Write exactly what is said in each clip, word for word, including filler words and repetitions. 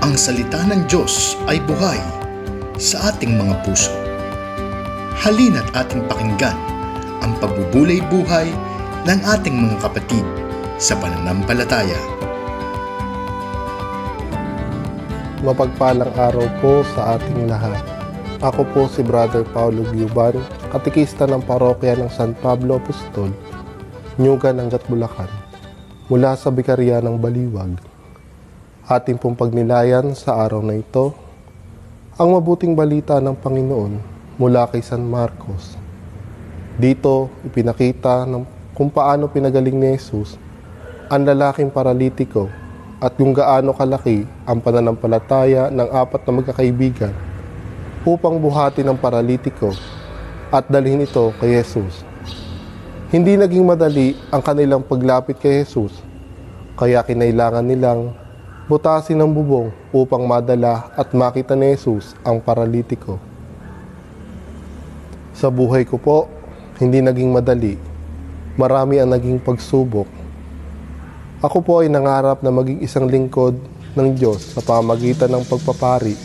Ang salita ng Diyos ay buhay sa ating mga puso. Halina't ating pakinggan ang pagbubulay-buhay ng ating mga kapatid sa pananampalataya. Mapagpalang araw po sa ating lahat. Ako po si Brother Paulo Giuban, katikista ng parokya ng San Pablo Apostol, Nyugan ng Bulacan, mula sa Bikarya ng Baliwag. Ating pong pagnilayan sa araw na ito, ang mabuting balita ng Panginoon mula kay San Marcos. Dito, ipinakita ng kung paano pinagaling ni Jesus ang lalaking paralitiko at kung gaano kalaki ang pananampalataya ng apat na magkakaibigan upang buhatin ang paralitiko at dalhin ito kay Jesus. Hindi naging madali ang kanilang paglapit kay Jesus, kaya kinailangan nilang butasin ang bubong upang madala at makita ni Jesus ang paralitiko. Sa buhay ko po, hindi naging madali. Marami ang naging pagsubok. Ako po ay nangarap na maging isang lingkod ng Diyos sa pamamagitan ng pagpapari.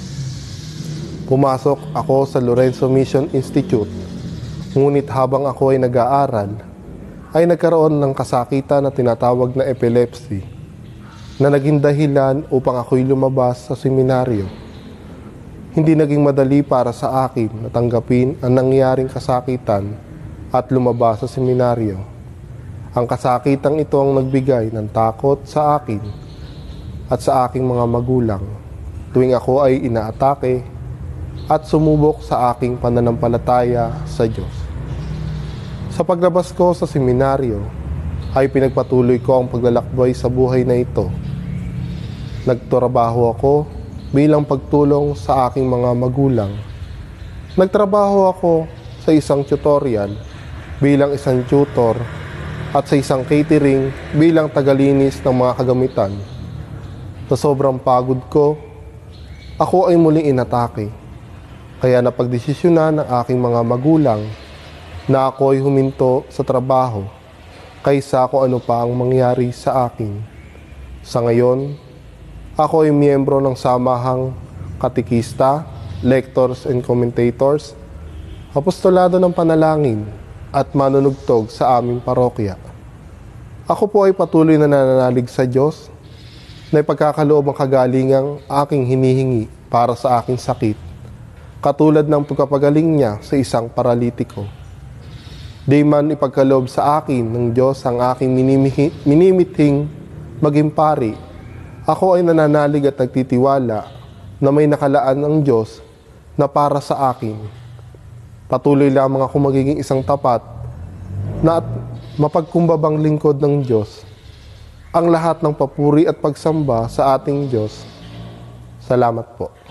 Pumasok ako sa Lorenzo Mission Institute, ngunit habang ako ay nag-aaral, ay nagkaroon ng kasakitan na tinatawag na epilepsy, na naging dahilan upang ako'y lumabas sa seminaryo. Hindi naging madali para sa akin na tanggapin ang nangyaring kasakitan at lumabas sa seminaryo. Ang kasakitang ito ang nagbigay ng takot sa akin at sa aking mga magulang tuwing ako ay inaatake at sumubok sa aking pananampalataya sa Diyos. Sa paglabas ko sa seminaryo, ay pinagpatuloy ko ang paglalakbay sa buhay na ito. Nagtrabaho ako bilang pagtulong sa aking mga magulang. Nagtrabaho ako sa isang tutorial bilang isang tutor at sa isang catering bilang tagalinis ng mga kagamitan. Sa sobrang pagod ko, ako ay muling inatake. Kaya napagdesisyonan ng aking mga magulang na ako ay huminto sa trabaho kaysa kung ano pa ang mangyari sa akin. Sa ngayon, ako ay miyembro ng samahang katikista, lectors and commentators, apostolado ng panalangin at manunugtog sa aming parokya. Ako po ay patuloy na nananalig sa Diyos na ipagkakaloob ang kagalingang aking hinihingi para sa aking sakit, katulad ng pagkapagaling niya sa isang paralitiko. Di man ipagkaloob sa akin ng Diyos ang aking minimithing maging pari, ako ay nananalig at nagtitiwala na may nakalaan ng Diyos na para sa akin. Patuloy lamang ako magiging isang tapat na at mapagkumbabang lingkod ng Diyos. Ang lahat ng papuri at pagsamba sa ating Diyos. Salamat po.